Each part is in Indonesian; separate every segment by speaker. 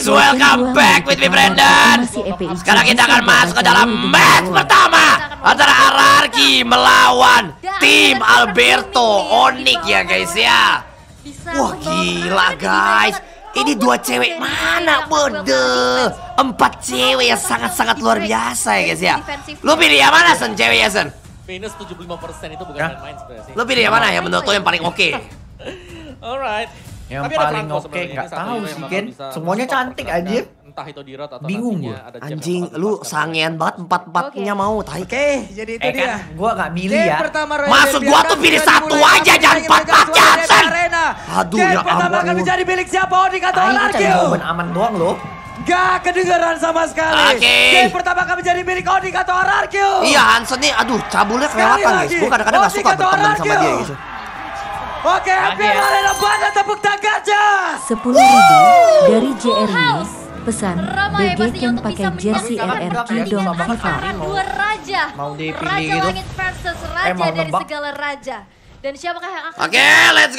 Speaker 1: welcome back with me Brandon. Sekarang kita akan masuk ke dalam match pertama antara Ararki melawan tim Alberto Onyx ya guys ya. Wah gila guys, ini dua cewek mana bode? 4 cewek yang sangat-sangat luar biasa ya guys ya. Lu pilih yang mana Sen cewek ya Sen?
Speaker 2: Minus 75% itu bukan main-main sebenarnya sih.
Speaker 1: Lu pilih yang mana yang menurut lu yang paling oke?
Speaker 2: Alright.
Speaker 3: Yang paling oke nggak tahu sih Ken. Semuanya cantik aja.
Speaker 2: Entah itu di rot atau
Speaker 3: bingung gue.
Speaker 1: Anjing, lu sangean banget 4-4-nya mau tai.
Speaker 4: Oke, jadi itu dia.
Speaker 3: Gua nggak milih ya.
Speaker 1: Maksud gua tuh pilih satu aja, jangan 4-4 Jansen. Aduh ya
Speaker 4: pertama akan
Speaker 1: ampun.
Speaker 4: menjadi milik siapa? Onyx atau
Speaker 3: Ayo
Speaker 4: Ararki?
Speaker 3: cari momen aman doang loh.
Speaker 4: Gak kedengaran sama sekali. Game pertama akan menjadi milik Onyx atau Ararki?
Speaker 1: Iya Hansen nih, aduh cabulnya kelewatan guys. Gua kadang-kadang gak suka berteman sama dia gitu.
Speaker 4: Oke, FPL Arena Banda tepuk tangannya.
Speaker 5: 10.000 dari JRI. Pesan BG pakai jersey RRQ dong FIFA.
Speaker 6: Dua raja.
Speaker 3: Mau dipilih
Speaker 6: Raja
Speaker 3: gitu.
Speaker 6: Langit versus raja
Speaker 3: Emang
Speaker 6: dari
Speaker 3: nebak.
Speaker 6: segala raja. Dan siapakah yang akan
Speaker 1: Oke, let's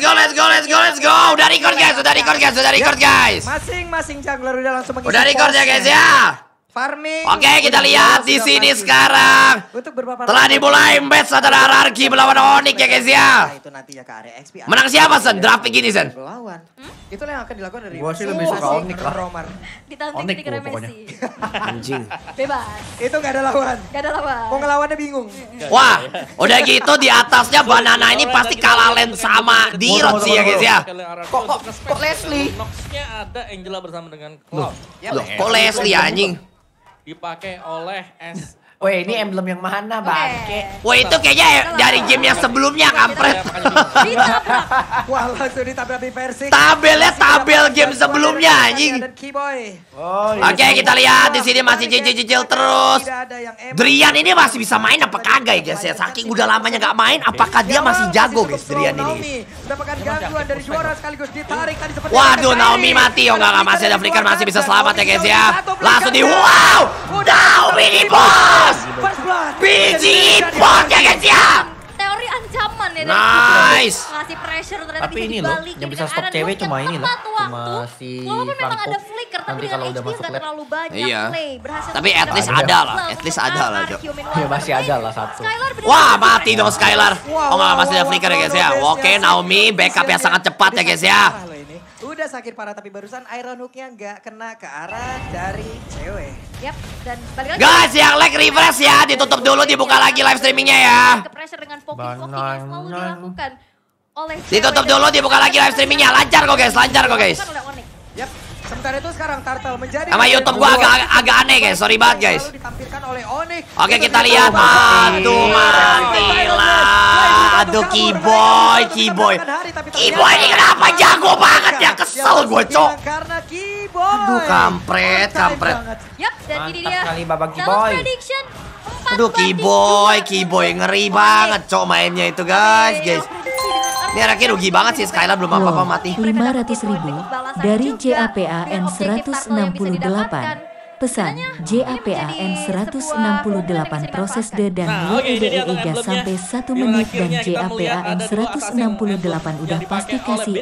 Speaker 1: go. Udah record guys.
Speaker 4: Masing-masing jungler udah langsung mengisi
Speaker 1: Udah record ya guys ya.
Speaker 4: Farming.
Speaker 1: Oke, kita lihat di sini sekarang.
Speaker 4: Untuk beberapa
Speaker 1: Telah dimulai match antara Ararki melawan Onyx ya guys ya.
Speaker 4: itu nanti ya ke area XP.
Speaker 1: Menang siapa Sen? Draft gini Sen.
Speaker 4: Lawan. Itulah yang akan dilakukan dari
Speaker 3: Gua sih lebih suka Onyx lah.
Speaker 4: Romar.
Speaker 6: ditanting
Speaker 3: Onyx
Speaker 6: ketika
Speaker 3: gua pokoknya.
Speaker 6: Messi?
Speaker 1: Anjing.
Speaker 6: Bebas.
Speaker 4: Itu gak ada lawan.
Speaker 6: Gak ada lawan.
Speaker 4: Mau ngelawannya bingung.
Speaker 1: Wah, udah gitu di atasnya Banana ini pasti kalah lane sama Dirot sih ya guys ya.
Speaker 3: Kok Leslie?
Speaker 2: Noxnya ada Angela bersama dengan Cloud.
Speaker 1: Loh, kok Leslie anjing?
Speaker 2: Dipakai oleh S.
Speaker 3: Weh, ini emblem yang mana bangke?
Speaker 1: Wah itu kayaknya dari game yang sebelumnya kampret.
Speaker 6: Ditabrak.
Speaker 4: Wah, langsung ditabrak di versi.
Speaker 1: Tabelnya tabel game sebelumnya anjing.
Speaker 4: Dan Keyboy.
Speaker 1: Oke, kita lihat di sini masih cicil terus.
Speaker 4: Tidak ada yang emang.
Speaker 1: Drian ini masih bisa main apa kagak ya guys ya? Saking udah lamanya gak main, apakah dia masih jago guys Drian ini?
Speaker 4: Mendapatkan gangguan dari juara sekaligus ditarik tadi seperti
Speaker 1: Waduh, Naomi mati. Oh enggak, masih ada flicker, masih bisa selamat ya guys ya. Langsung di wow, Naomi di bos. Biji import ya guys ya.
Speaker 6: Teori ancaman ya.
Speaker 1: Nice.
Speaker 6: Ngasih pressure ternyata
Speaker 3: Tapi
Speaker 6: bisa
Speaker 3: ini loh,
Speaker 6: dibalikin
Speaker 3: yang bisa
Speaker 6: dengan
Speaker 3: stop
Speaker 6: Aaron
Speaker 3: cewek
Speaker 6: Hook
Speaker 3: cuma
Speaker 6: yang
Speaker 3: ini loh.
Speaker 6: tepat
Speaker 3: Cuma
Speaker 6: waktu.
Speaker 3: si
Speaker 6: Walaupun memang
Speaker 3: Franco.
Speaker 6: ada flicker, tapi
Speaker 3: Nanti
Speaker 6: dengan
Speaker 3: kalau udah
Speaker 6: HP
Speaker 3: masuk
Speaker 6: nggak
Speaker 3: lab.
Speaker 6: terlalu banyak
Speaker 1: Iya.
Speaker 6: play. Berhasil
Speaker 1: Tapi
Speaker 6: untuk
Speaker 1: at least
Speaker 6: mendapatkan
Speaker 1: ada lah,
Speaker 6: langsung
Speaker 1: at least
Speaker 6: ke
Speaker 1: ada lah,
Speaker 6: Ararki.
Speaker 1: Jok.
Speaker 6: Meanwhile,
Speaker 3: Ya, masih ada lah satu.
Speaker 6: Skylar benar-benar
Speaker 1: Wah,
Speaker 6: bisa
Speaker 1: mati dong
Speaker 6: main.
Speaker 1: Skylar. Oh enggak, masih ada flicker ya guys ya. Oke, Naomi backup yang sangat cepat ya guys ya.
Speaker 4: Udah sakit parah tapi barusan Iron Hook-nya nggak kena ke arah dari cewek.
Speaker 6: Yap, dan balik lagi.
Speaker 1: Guys, yang lag refresh ya, ditutup dulu, dibuka lagi live streamingnya ya.
Speaker 6: Ke pressure dengan poking-poking yang selalu dilakukan oleh
Speaker 1: Ditutup dulu, dibuka lagi live streamingnya. Lancar kok guys, lancar kok guys.
Speaker 4: Yap. Sementara itu sekarang Turtle menjadi
Speaker 1: Sama YouTube gua agak aneh guys, sorry banget guys.
Speaker 4: Lalu ditampilkan oleh Onyx.
Speaker 1: Oke, kita lihat. Aduh, matilah. Aduh, Keyboy. Keyboy ini kenapa jago banget ya? Kesel gue, Cok.
Speaker 4: Karena Keyboy.
Speaker 1: Aduh, kampret.
Speaker 6: Yap, dan ini
Speaker 3: Mantap
Speaker 6: dia.
Speaker 3: kali Babang
Speaker 6: Challenge
Speaker 3: Keyboy.
Speaker 6: prediction.
Speaker 1: Aduh, Keyboy ngeri banget, Cok, mainnya itu guys. Ini Ararki rugi banget sih, Skylar belum apa-apa mati.
Speaker 5: 500.000 dari JAPAN 168. Pesan JAPAN 168 proses D dan WEDEEGA sampai 1 menit dan JAPAN 168 udah pasti kasih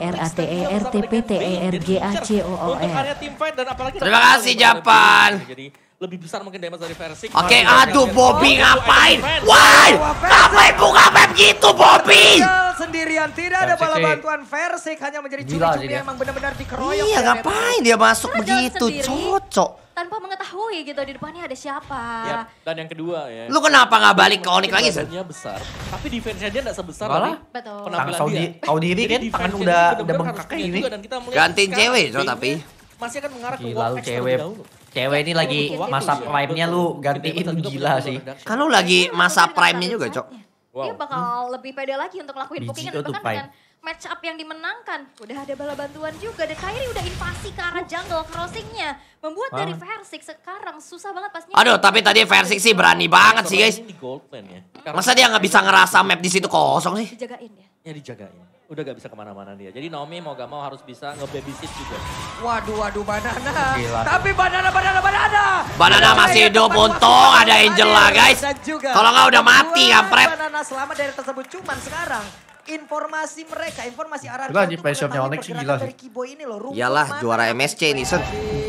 Speaker 5: RATERTPTERGACOOR.
Speaker 1: Terima kasih, Japan.
Speaker 2: Jadi lebih besar mungkin damage dari versi.
Speaker 1: Oke, aduh, Bobby ngapain? Why? Ngapain buka map gitu, Bobby?
Speaker 4: Sendirian tidak ada bala bantuan Versik hanya menjadi curi-curi yang emang benar-benar dikeroyok.
Speaker 1: Iya, ngapain dia masuk begitu, cocok.
Speaker 6: Tanpa mengetahui gitu di depannya ada siapa.
Speaker 2: Yap. Dan yang kedua ya.
Speaker 1: Lu kenapa nggak balik ke Onyx lagi, Sen?
Speaker 2: Badannya besar, tapi defense-nya dia nggak sebesar
Speaker 3: Malah?
Speaker 2: tadi
Speaker 6: Betul.
Speaker 2: penampilan
Speaker 3: Tahu
Speaker 2: dia.
Speaker 3: tahu diri kan,
Speaker 2: Jadi
Speaker 3: tangan
Speaker 2: defense-nya
Speaker 3: udah
Speaker 2: benar-benar
Speaker 3: bengkak
Speaker 2: harus
Speaker 3: kayak
Speaker 2: punya
Speaker 3: gini.
Speaker 2: juga, dan kita melihat
Speaker 1: Gantiin
Speaker 2: sekarang
Speaker 1: cewek,
Speaker 2: Bane
Speaker 1: tapi.
Speaker 2: masih akan mengarah ke
Speaker 3: Gila lu
Speaker 2: Warfax
Speaker 3: cewek.
Speaker 2: terlebih dahulu.
Speaker 3: Cewek ini lagi masa prime-nya lu gantiin gila sih.
Speaker 1: Kan lu lagi masa prime-nya juga, Cok.
Speaker 6: Dia bakal lebih pede lagi untuk lakuin
Speaker 3: Biji
Speaker 6: pokingan
Speaker 3: itu
Speaker 6: bahkan
Speaker 3: prime.
Speaker 6: dengan match up yang dimenangkan. Udah ada bala bantuan juga dan Kairi udah invasi ke arah jungle crossingnya. Membuat dari Versik sekarang susah banget pasnya.
Speaker 1: Aduh, tapi tadi Versik sih berani banget sih, guys.
Speaker 2: Ini di gold lane ya. Karena
Speaker 1: Masa dia nggak bisa ngerasa map di situ kosong sih?
Speaker 6: Dijagain ya.
Speaker 2: ya dijagain. Udah gak bisa kemana-mana dia. Jadi Naomi mau gak mau harus bisa nge-babysit juga.
Speaker 4: Waduh, Banana.
Speaker 3: Gila.
Speaker 4: Tapi Banana.
Speaker 1: Banana masih hidup, untung ada Angela, guys. Kalau nggak udah mati, kampret.
Speaker 4: Banana selamat dari tersebut. Cuman sekarang informasi mereka, informasi arah
Speaker 3: Gila, di pressure-nya Onyx sih gila sih.
Speaker 4: Iyalah,
Speaker 1: Iyalah, juara MSC nih, Sen.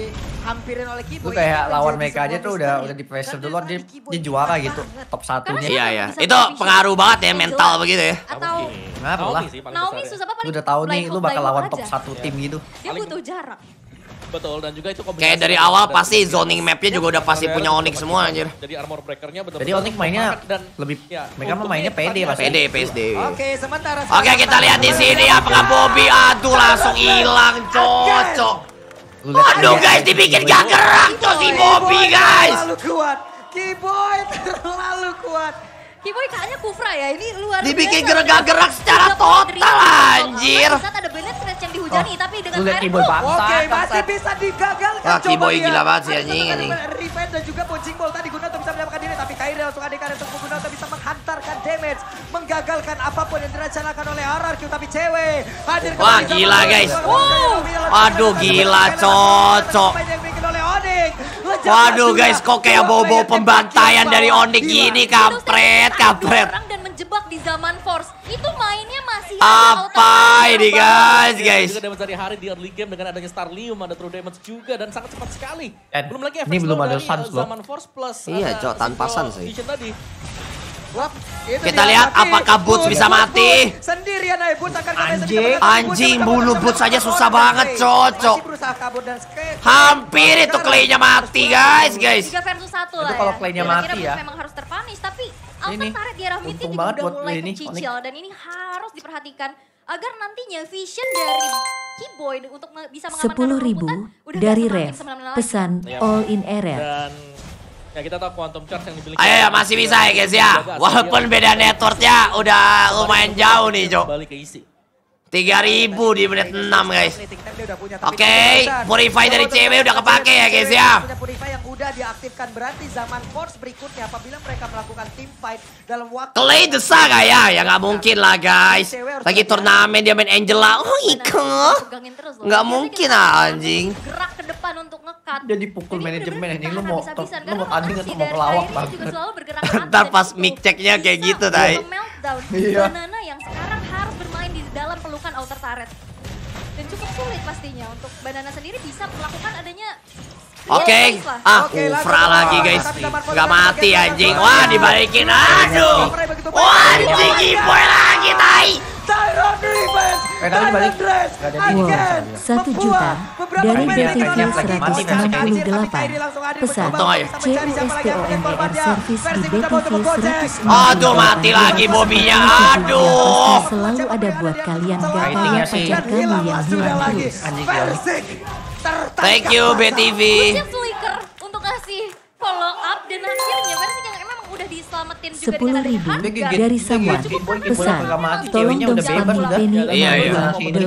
Speaker 4: dihampirin oleh Kiboy.
Speaker 3: Itu kayak lawan mereka aja tuh udah di pressure duluan, dia juara gitu, top 1-nya.
Speaker 1: Iya ya, itu pengaruh banget ya mental begitu ya.
Speaker 6: Atau
Speaker 3: Kenapa lah?
Speaker 6: Naomi susah apa
Speaker 3: Lu udah tahu nih, lu bakal lawan top 1 tim gitu.
Speaker 6: Dia butuh jarak.
Speaker 2: Betul, dan juga itu
Speaker 1: Kayak dari awal pasti zoning mapnya juga udah pasti punya Onyx semua anjir.
Speaker 2: Jadi armor breakernya betul-betul.
Speaker 3: Jadi Onyx mainnya lebih, mereka mainnya PD pasti.
Speaker 1: PD, PSD.
Speaker 4: Oke, sementara.
Speaker 1: Oke, kita lihat di sini apakah Bobby, aduh langsung hilang cocok. Aduh guys, dibikin gak gerak tuh si Bobby guys.
Speaker 4: Terlalu kuat. Kiboy terlalu kuat.
Speaker 6: Kiboy kayaknya Kufra ya, ini luar biasa.
Speaker 1: Dibikin gerak secara total anjir.
Speaker 6: Saat ada Bennett Scratch yang dihujani, tapi dengan
Speaker 3: Lu lihat Kiboy
Speaker 6: Iron
Speaker 3: bangsa.
Speaker 4: Oke, masih bisa digagalkan.
Speaker 1: Wah, Kiboy
Speaker 4: Coba
Speaker 1: gila
Speaker 4: lihat.
Speaker 1: banget sih,
Speaker 4: Ada
Speaker 1: anjing,
Speaker 4: serangan
Speaker 1: anjing.
Speaker 4: Revenge dan juga Punching Ball tadi Gunauto bisa menyelamatkan diri, tapi Kairi langsung adekan untuk Gunauto bisa menghantarkan damage, menggagalkan apapun yang direncanakan oleh RRQ, tapi cewek hadir kembali.
Speaker 1: Wah, gila, guys. Aduh, gila, cocok. Waduh guys, kok kayak bobo pembantaian dari Onyx gini, kampret.
Speaker 6: Dan menjebak di zaman Force. Itu mainnya masih
Speaker 1: Apa ini guys?
Speaker 2: Juga damage dari hari di early game dengan adanya Starlium, ada true damage juga dan sangat cepat sekali. Belum lagi efek
Speaker 3: ini belum
Speaker 2: slow
Speaker 3: ada
Speaker 2: dari
Speaker 3: Suns loh.
Speaker 2: zaman Force plus.
Speaker 1: Iya,
Speaker 2: ada
Speaker 1: Cok, tanpa
Speaker 2: Physical
Speaker 1: Suns sih.
Speaker 2: Vision tadi.
Speaker 1: Kita lihat apakah Boots bisa mati.
Speaker 4: Sendirian aja Boots akan
Speaker 1: Anjing, bulu Boots saja susah banget, cocok. Hampir itu Clay-nya mati guys.
Speaker 6: 3 versus 1 lah
Speaker 3: Itu kalau
Speaker 6: ya.
Speaker 3: Clay-nya
Speaker 6: Kira-kira
Speaker 3: mati ya.
Speaker 6: memang harus terpunish, tapi Alpha
Speaker 3: Ini,
Speaker 6: Turret di arah mid
Speaker 3: untung
Speaker 6: juga
Speaker 3: banget
Speaker 6: udah
Speaker 3: buat
Speaker 6: mulai
Speaker 3: ini,
Speaker 6: kecicil. Dan ini harus diperhatikan agar nantinya vision dari Kiboy untuk bisa mengamankan
Speaker 5: 10.000
Speaker 6: udah
Speaker 5: dari
Speaker 6: gak semakin
Speaker 5: Rev.
Speaker 6: semena-mena lagi.
Speaker 5: Pesan
Speaker 2: Iya.
Speaker 5: all in error.
Speaker 2: Dan ya kita tahu quantum charge yang dimiliki.
Speaker 1: Ayo ya, masih bisa ya guys ya. Walaupun beda networknya udah lumayan jauh nih, Cok.
Speaker 2: Balik ke isi.
Speaker 1: 3000 di menit 6 guys. Oke, Purify dari cewek udah kepake ya guys ya.
Speaker 4: Purify yang udah diaktifkan, berarti zaman Force berikutnya apabila mereka melakukan team fight dalam waktu
Speaker 1: Clay desa gak ya? Ya nggak mungkin lah guys. Lagi turnamen dia main Angela. Oh Iko.
Speaker 6: Pegangin terus loh.
Speaker 1: Nggak
Speaker 6: Biasanya
Speaker 1: mungkin
Speaker 6: dia
Speaker 1: anjing.
Speaker 6: gerak ke depan untuk nge-cut.
Speaker 3: Dia dipukul
Speaker 6: Jadi
Speaker 3: manajemen
Speaker 6: bener-bener
Speaker 3: ini, lu
Speaker 6: tahan
Speaker 3: mau
Speaker 6: habis-habisan.
Speaker 3: lu mau
Speaker 6: Karena
Speaker 3: tanding
Speaker 6: rotasi
Speaker 3: atau mau
Speaker 6: dari
Speaker 3: pelawak
Speaker 6: Kyrie
Speaker 3: bang?
Speaker 6: juga selalu bergerak ke atas
Speaker 1: Ntar
Speaker 6: dan
Speaker 1: pas
Speaker 6: itu
Speaker 1: mic checknya kayak
Speaker 6: bisa
Speaker 1: gitu, Tai.
Speaker 6: meltdown
Speaker 3: Iya.
Speaker 6: Banana yang sekarang harus bermain di dalam pelukan outer turret. Dan cukup sulit pastinya untuk Banana sendiri bisa melakukan adanya
Speaker 1: Oke, Kufra lagi guys. Nggak mati anjing. Wah dibalikin. Aduh. Wah anjing Kiboy lagi tai.
Speaker 4: Tyron Revenge
Speaker 3: Tadi balik. Gak ada
Speaker 5: Wow,
Speaker 3: dia.
Speaker 5: 1 juta dari BTV 168. Pesan CUSTONER Service di BTV 168.
Speaker 1: Aduh mati lagi Bobinya. Aduh.
Speaker 5: Selalu ada buat kalian gak
Speaker 3: Ratingnya
Speaker 5: kayak
Speaker 3: sih.
Speaker 5: pacar kamu yang hilang terus.
Speaker 3: Anjing ya.
Speaker 1: Thank you BTV.
Speaker 6: Siap Flicker untuk ngasih follow up dan akhirnya versi yang emang udah diselamatin juga
Speaker 5: 10.000 dari Samuan. Pesan tolong
Speaker 3: Ceweknya
Speaker 5: dong
Speaker 3: udah bebas
Speaker 5: spamin
Speaker 3: udah.
Speaker 5: Penny
Speaker 1: Iya, iya.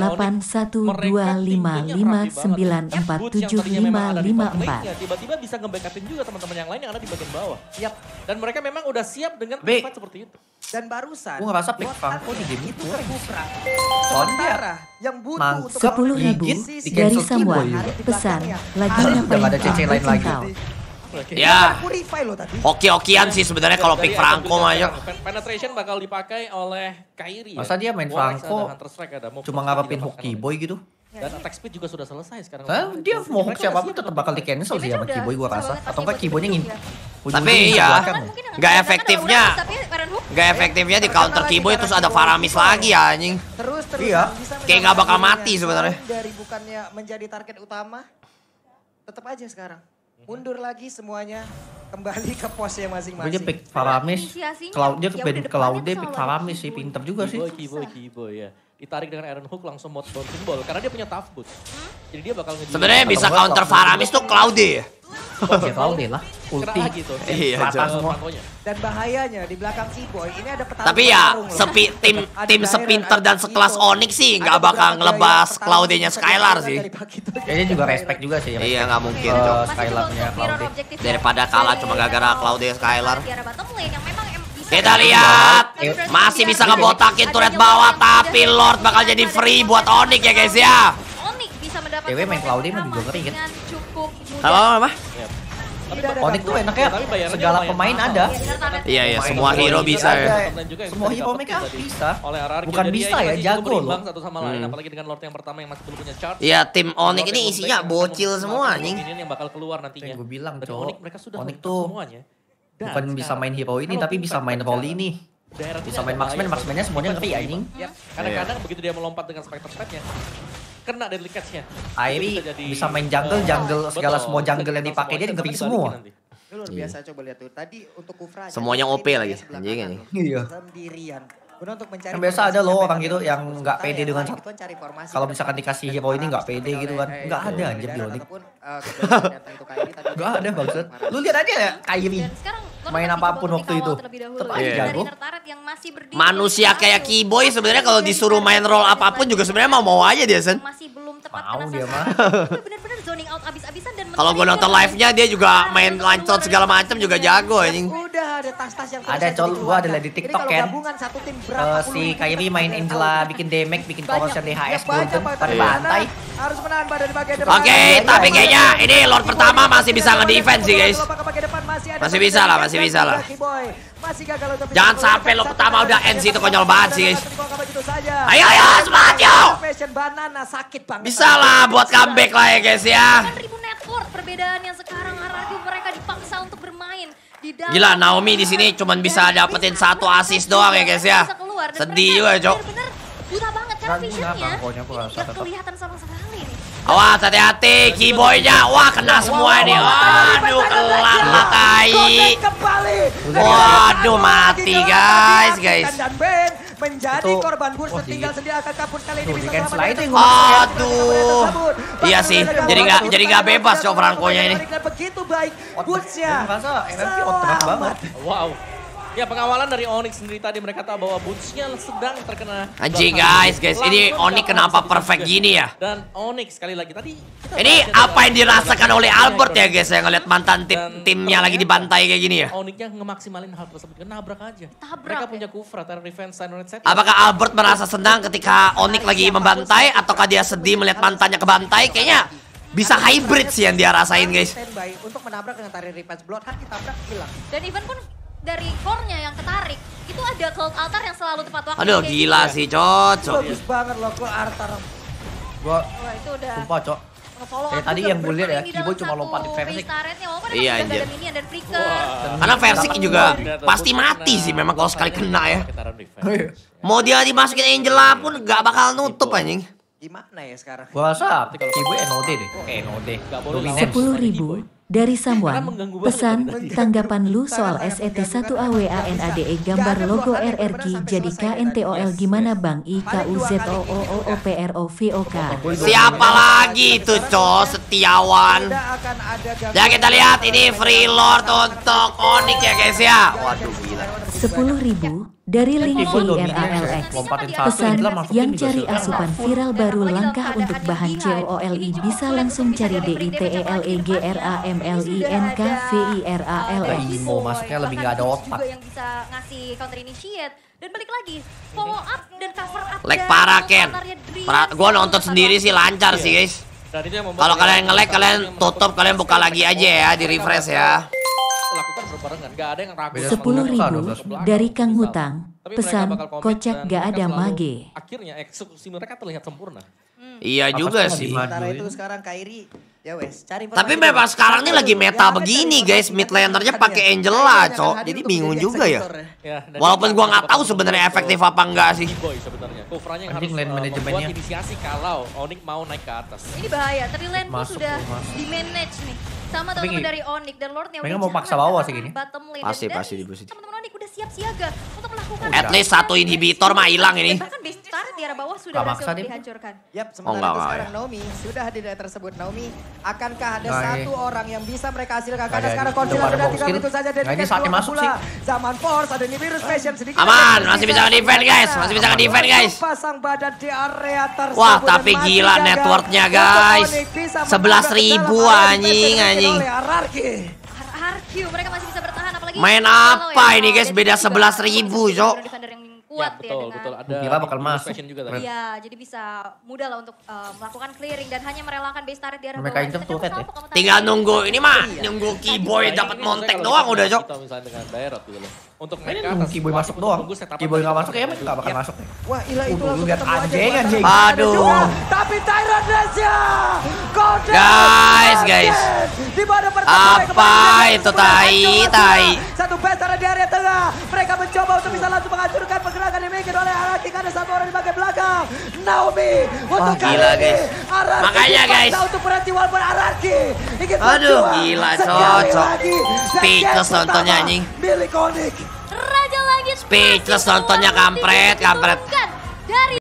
Speaker 5: 8125594975554.
Speaker 2: Tiba-tiba bisa nge-backupin juga teman-teman yang lain yang ada di bagian bawah.
Speaker 4: Yap.
Speaker 2: Dan mereka memang udah siap dengan
Speaker 3: B.
Speaker 2: fight seperti itu.
Speaker 4: Dan barusan
Speaker 3: Gua ngerasa pick
Speaker 4: buat
Speaker 3: Franco di game itu.
Speaker 4: Kufra.
Speaker 3: Soalnya
Speaker 4: Sementara yang butuh
Speaker 3: Mangkep.
Speaker 4: untuk
Speaker 5: 10.000
Speaker 3: Di
Speaker 5: dari
Speaker 3: cancel
Speaker 5: Samuan.
Speaker 3: Kiboy juga.
Speaker 5: Pesan lagi
Speaker 3: Udah
Speaker 5: ngapain
Speaker 3: gak ada CC lain lagi.
Speaker 5: Kau?
Speaker 1: Ya.
Speaker 4: Purify lo tadi.
Speaker 1: Oke-okean sih sebenarnya kalau pick Franco mah ya.
Speaker 2: Penetration bakal dipakai oleh Kyrie.
Speaker 3: Masa dia main
Speaker 2: Warx
Speaker 3: Franco
Speaker 2: ada Hunter Strike, ada move
Speaker 3: cuma
Speaker 2: speed
Speaker 3: ngarepin
Speaker 2: didapatkan
Speaker 3: hook Kiboy gitu.
Speaker 2: Dan attack speed juga sudah selesai sekarang.
Speaker 3: Dia mau hook siapapun tetap bakal di cancel sih sama Kiboy gua rasa. Atau enggak Kiboynya ngin.
Speaker 1: Tapi iya, nggak efektifnya di counter Kiboy terus ada Faramis lagi ya anjing.
Speaker 4: Terus
Speaker 3: Iya.
Speaker 4: bisa
Speaker 1: Kayak nggak bakal
Speaker 4: menyelamatkan
Speaker 1: mati sebenarnya.
Speaker 4: Dari bukannya menjadi target utama, tetap aja sekarang. Mundur lagi semuanya, kembali ke posnya
Speaker 3: Gue dia
Speaker 4: masing-masing.
Speaker 3: pick Faramis.
Speaker 6: Inisiasinya,
Speaker 3: Dia
Speaker 6: ya
Speaker 3: ke
Speaker 6: udah
Speaker 3: Cloud
Speaker 6: depannya
Speaker 3: dia
Speaker 6: tuh
Speaker 3: pick
Speaker 6: selalu
Speaker 3: Faramis
Speaker 6: ada
Speaker 3: sih,
Speaker 6: Kiboy.
Speaker 3: pinter juga sih.
Speaker 2: Kiboy ya. Ditarik dengan Iron Hook langsung mode bouncing ball karena dia punya tough boot. Jadi dia bakal
Speaker 1: Sebenarnya bisa counter Faramis tuh Cloudy ya.
Speaker 3: Ya Cloud lah. Ulti.
Speaker 2: kena gitu.
Speaker 1: Iya,
Speaker 3: Rata
Speaker 1: Cok.
Speaker 3: semua.
Speaker 4: Dan bahayanya di belakang Kiboy ini ada petarung.
Speaker 1: Tapi ya
Speaker 4: petarung loh.
Speaker 1: tim sepinter dan sekelas Onyx sih nggak bakal ngelebas Cloudy-nya Skylar sih.
Speaker 3: Kayaknya juga respect juga sih.
Speaker 1: Iya nggak mungkin
Speaker 3: Eh,
Speaker 1: Cok.
Speaker 3: Skylar-nya Cloudy.
Speaker 1: Daripada kalah cuma gara-gara Cloudy Skylar.
Speaker 6: Kita
Speaker 1: Kita lihat masih bisa ngebotakin turret bawah tapi Lord bakal jadi free buat Onyx ya guys ya.
Speaker 6: Onyx bisa mendapatkan
Speaker 3: Cewek main Cloudy mah juga ngeri kan?
Speaker 6: dengan cukup mudah.
Speaker 1: Apa?
Speaker 2: Yep.
Speaker 3: Onyx tuh enaknya segala pemain ada.
Speaker 1: Iya, semua hero bisa ya.
Speaker 3: Semua hero mereka bisa. Bukan bisa ya, jago loh.
Speaker 2: Satu sama lain, apalagi dengan Lord yang pertama yang masih belum punya charge.
Speaker 1: Iya, tim Onyx ini isinya bocil semua anjing.
Speaker 2: Ini yang bakal keluar nantinya.
Speaker 3: Gue bilang,
Speaker 2: Dari
Speaker 3: Cok.
Speaker 2: Onyx mereka sudah
Speaker 3: Onyx
Speaker 2: lengkap
Speaker 3: tuh
Speaker 2: semuanya.
Speaker 3: bukan bisa main hero ini, tapi bisa main role ini. Bisa main marksman-nya semuanya ngeri anjing.
Speaker 2: Kadang-kadang begitu dia melompat dengan Spectre Step-nya, kena deadly catch-nya.
Speaker 3: Airi bisa main jungle segala semua jungle yang dipakai dia ngeri semua.
Speaker 4: Luar biasa, coba lihat tuh. Tadi untuk Kufra
Speaker 1: Semuanya OP lagi, anjing ini.
Speaker 3: Iya.
Speaker 4: Sendirian. Guna untuk mencari
Speaker 3: Kan biasa ada loh orang gitu yang nggak pede dengan
Speaker 4: formasi.
Speaker 3: kalau misalkan dikasih hero ini nggak pede gitu kan. Nggak ada anjir di Onyx. Nggak ada maksud. Lu lihat aja ya Kairi. Main apapun waktu itu. Tetap aja jago.
Speaker 1: Manusia kayak Keyboy sebenarnya kalau disuruh main role apapun juga sebenarnya mau aja dia, Sen.
Speaker 6: Masih belum tepat
Speaker 3: Mau
Speaker 6: kena
Speaker 3: dia
Speaker 6: sasaran.
Speaker 3: mah.
Speaker 6: Itu benar-benar zoning out abis-abisan dan
Speaker 1: Kalau gue nonton live-nya dia juga main lancot segala macam juga jago anjing.
Speaker 4: Udah ada tas-tas yang
Speaker 3: Ada col, gua ada liat di TikTok kan. Si Kairi main Angela bikin damage, bikin powernya DHS golden pada bantai.
Speaker 4: Harus menahan badan di bagian depan.
Speaker 1: Oke, tapi kayaknya ini Lord pertama masih bisa nge-defense sih guys. Masih bisa lah, masih bisa lah. Jangan sampai Lord pertama udah end sih, itu konyol banget sih guys. Ayo semangat yo. Bisa lah buat comeback lah ya guys ya.
Speaker 6: 1000 network perbedaan yang sekarang RRQ mereka dipaksa untuk bermain di dalam.
Speaker 1: Gila, Naomi di sini cuma bisa dapetin 1 assist doang ya guys ya. Sedih juga, Cok.
Speaker 6: Bener-bener buta banget karena visionnya nggak kelihatan sama sekali nih.
Speaker 1: Awas hati-hati, Keyboy-nya. Wah, kena semua nih. Waduh, kelar lah Tai. Waduh, mati guys.
Speaker 4: Menjadi korban burst tinggal sendiri akan kabur kali ini bisa selamatkan.
Speaker 1: Aduh. Iya sih, jadi nggak bebas Cok Franco-nya ini.
Speaker 4: Begitu baik boots-nya.
Speaker 3: Merasa MMP outrank banget.
Speaker 2: Wow. Ya pengawalan dari Onyx sendiri tadi mereka tahu bahwa boots-nya sedang terkena.
Speaker 1: Anjing guys, ini Onyx kenapa perfect gini ya?
Speaker 2: Dan Onyx sekali lagi tadi.
Speaker 1: Ini apa yang dirasakan oleh Albert ya guys ya ngeliat mantan timnya lagi dibantai kayak gini ya?
Speaker 2: Onyx-nya ngemaksimalin hal tersebut, nabrak aja. Mereka punya Kufra, Terra Revenge, Sign Set.
Speaker 1: Apakah Albert merasa senang ketika Onyx lagi membantai ataukah dia sedih melihat mantannya kebantai? Kayaknya bisa hybrid sih yang dia rasain guys.
Speaker 4: Standby untuk menabrak dengan Terra Revenge, Bloodheart ditabrak hilang.
Speaker 6: Dan even pun dari core-nya yang ketarik, itu ada Cloud Altar yang selalu tepat waktu.
Speaker 1: Aduh gila sih cocok.
Speaker 4: Bagus banget loh Cloud Altar.
Speaker 3: Gua
Speaker 6: itu udah
Speaker 3: sumpah Cok. Tadi yang gue lihat ya, Keyboy cuma lompat di Versik.
Speaker 6: Iya
Speaker 1: anjir.
Speaker 6: Dan Flicker.
Speaker 1: Karena Versik juga pasti mati sih memang kalau sekali kena ya. Mau dia dimasukin Angela pun gak bakal nutup anjing.
Speaker 4: Gimana ya sekarang?
Speaker 3: Gua rasa Keyboy NOD deh. NOD.
Speaker 5: 10.000 dari Samuan. Pesan, tanggapan lu soal SET1AWANADE gambar logo RRQ jadi KNTOL gimana Bang IKUZOOOPROVOK.
Speaker 1: Siapa lagi itu Cok, Setiawan. Ya kita lihat ini free Lord untuk Onyx ya guys ya. Waduh gila.
Speaker 5: 10.000 dari link VIRALX. Pesan, yang cari asupan viral baru langkah untuk bahan COOLI bisa langsung cari DITELEGRAMLINKVIRALX.
Speaker 3: Imo masuknya lebih gak ada otak.
Speaker 6: Yang bisa ngasih counter initiate. Dan balik lagi, follow up dan cover up.
Speaker 1: Lag parah Ken. Gua nonton sendiri sih lancar sih guys. Kalau kalian nge-lag kalian tutup, kalian buka lagi aja ya di refresh ya.
Speaker 2: Lakukan berbarengan, gak ada yang ragu.
Speaker 5: 10.000 dari Kang Hutang. Pesan, kocak gak ada mage.
Speaker 2: Akhirnya eksekusi mereka terlihat sempurna.
Speaker 1: Iya juga sih.
Speaker 4: Sementara itu sekarang Kairi, ya wes, cari.
Speaker 1: Tapi memang sekarang ini lagi meta begini guys, mid lanernya pakai Angela, Cok. Jadi bingung juga ya. Walaupun gua nggak tahu sebenarnya efektif apa enggak sih.
Speaker 2: Boy sebenarnya. Kufranya yang harus
Speaker 3: lane manajemennya
Speaker 2: membuat inisiasi kalau Onyx mau naik ke atas.
Speaker 6: Ini bahaya, tapi lane pun sudah di-manage nih. Sama teman-teman dari Onyx dan Lordnya
Speaker 3: mereka mau paksa bawah sih gini.
Speaker 1: Pasti di posisi.
Speaker 6: Teman-teman Onyx udah siap siaga untuk melakukan.
Speaker 1: At least satu inhibitor mah hilang ini.
Speaker 6: Bahkan base turret di arah bawah sudah berhasil dihancurkan.
Speaker 4: Yap, sementara itu sekarang Naomi sudah di daerah tersebut. Naomi, akankah ada satu orang yang bisa mereka hasilkan? Karena sekarang Concealer sudah tinggal itu saja. Dan
Speaker 3: ini saatnya masuk sih.
Speaker 4: Zaman Force ada Nibiru's Passion sedikit.
Speaker 1: Aman, masih bisa nge-defend guys. Masih bisa nge-defend guys.
Speaker 4: Pasang badan di area tersebut.
Speaker 1: Wah, tapi gila networknya guys. 11.000 anjing.
Speaker 6: RRQ mereka masih bisa bertahan apalagi
Speaker 1: main apa ini guys, beda 11.000 Cok.
Speaker 6: kuat
Speaker 2: betul,
Speaker 6: ya
Speaker 2: betul.
Speaker 6: dengan
Speaker 2: Ada
Speaker 3: kira bakal masuk.
Speaker 2: juga tadi.
Speaker 6: Iya, jadi bisa mudah lah untuk melakukan clearing dan hanya merelakan base turret di arah
Speaker 3: Mereka
Speaker 6: bawah.
Speaker 3: incer turret ya.
Speaker 1: Tinggal nunggu ini mah, nunggu Keyboy dapat montek doang udah, Jok.
Speaker 2: Misalnya dengan Daerot gitu loh. Untuk
Speaker 3: Ini
Speaker 2: mereka
Speaker 3: nunggu Keyboy masuk doang. Keyboy nggak masuk ya, nggak bakal masuk nih.
Speaker 4: Wah, Ila itu
Speaker 3: Lu
Speaker 4: langsung
Speaker 3: lihat
Speaker 4: ketemu aja
Speaker 3: anjing,
Speaker 4: buat
Speaker 3: anjing.
Speaker 4: Tyrant
Speaker 1: Aduh.
Speaker 4: juga. Tapi Tyrant Nesya.
Speaker 1: Guys.
Speaker 4: Di mana pertama
Speaker 1: Apa itu tai?
Speaker 4: Satu base di area tengah. Mereka mencoba untuk bisa langsung menghancurkan pergerakan yang dimiliki oleh Araki karena satu orang di bagian belakang. Naomi untuk kali
Speaker 1: gila,
Speaker 4: ini.
Speaker 1: guys.
Speaker 4: Araki
Speaker 1: Makanya,
Speaker 4: dipaksa
Speaker 1: guys.
Speaker 4: untuk berhenti walaupun Araki ingin
Speaker 1: Aduh,
Speaker 4: berjuang.
Speaker 1: gila,
Speaker 4: Sekali
Speaker 1: cocok.
Speaker 4: lagi. Dan
Speaker 1: Speechless
Speaker 4: game
Speaker 1: nontonnya,
Speaker 4: pertama
Speaker 1: anjing.
Speaker 4: milik Onyx.
Speaker 6: Raja Langit
Speaker 1: Speechless
Speaker 6: masih
Speaker 1: nontonnya,
Speaker 6: keluar,
Speaker 1: kampret.
Speaker 6: diturunkan dari